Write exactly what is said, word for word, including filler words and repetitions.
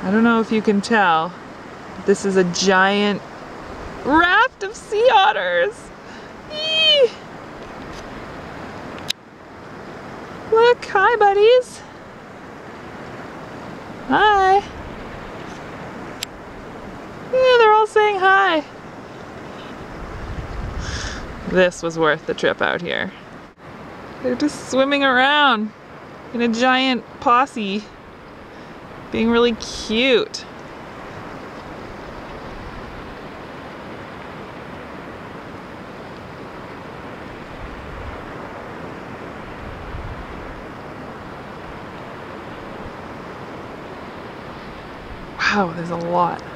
I don't know if you can tell, this is a giant raft of sea otters. Eee! Look, hi buddies. Hi. Yeah, they're all saying hi. This was worth the trip out here. They're just swimming around in a giant posse, being really cute. Wow, there's a lot.